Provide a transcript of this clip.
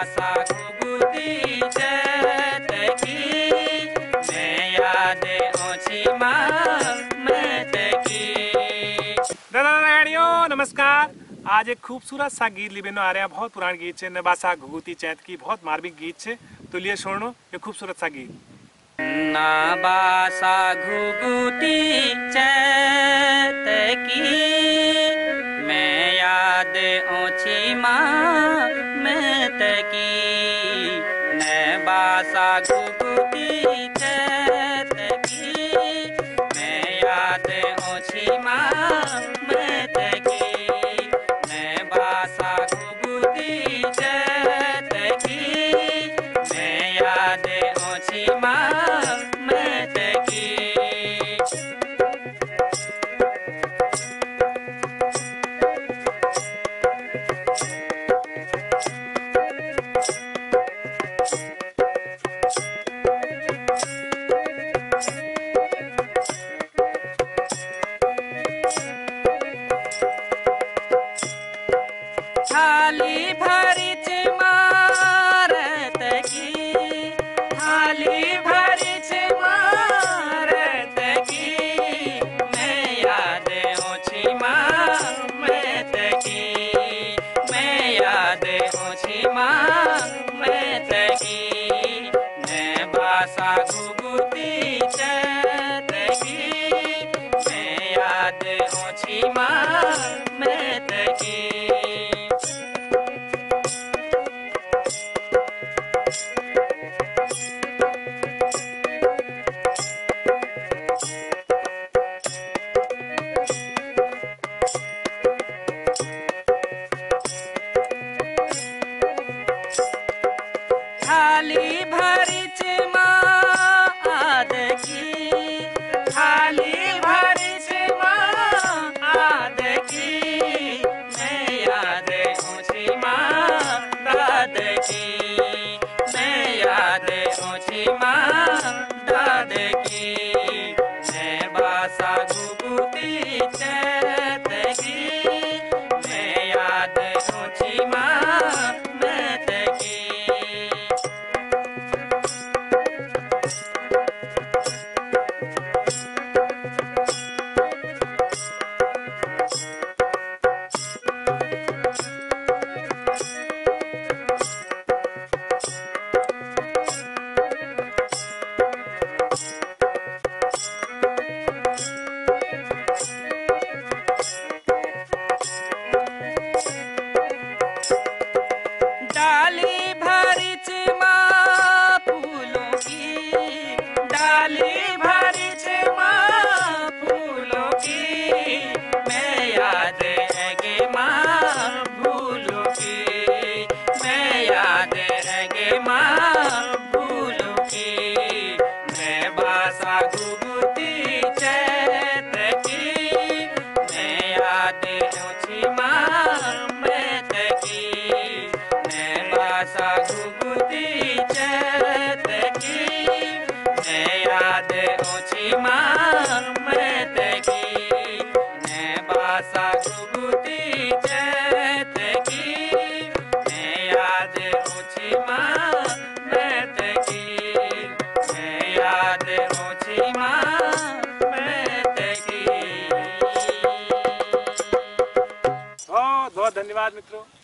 बासा घुगुती चैत की, मैं याद ओछी मैत की। दादा नारायणियों नमस्कार। आज एक खूबसूरत सा गीत लिबेनो आ रहा है। बहुत पुराना गीत है, ने बासा घुगुती चैत की बहुत मार्मिक गीत है। तो लिए सुनो ये खूबसूरत सा गीत। ना बासा घुगुती चैत की, मैं याद ओछी मैत की। न बासा घुगुती चैत की, मैं याद ओछी मैत की। न बासा घुगुती चैत की, मैं याद ओछी मैत की। थाली भरिच मारत की, थाली भरिच मारत की, मैं याद ओछी मैत की। मैं याद ओछी मैत की। न बासा घुगुती चैत की, मैं याद ओछी मैत की। थाली भरिच आद की, थाली भरिच आद की, मैं याद ओछी दाद की। मैं याद ओछी दाद की। मैं बासा घुगुती चैत की, मैं याद ओछी मैत की। डाली भरिच फूलों की, डाली भरिच फूलों की, मैं याद है भूलों की। मैं याद है भूलों की। मैं बासा घुगुती चैत की, मैं याद ओछी मैत की। मैं बासा घुगुती चैत की, मैं याद ओछी मैत की। मैं बासा घुगुती चैत की, मैं याद ओछी मैत की। मैं याद ओछी मैत की। बहुत बहुत धन्यवाद मित्रों।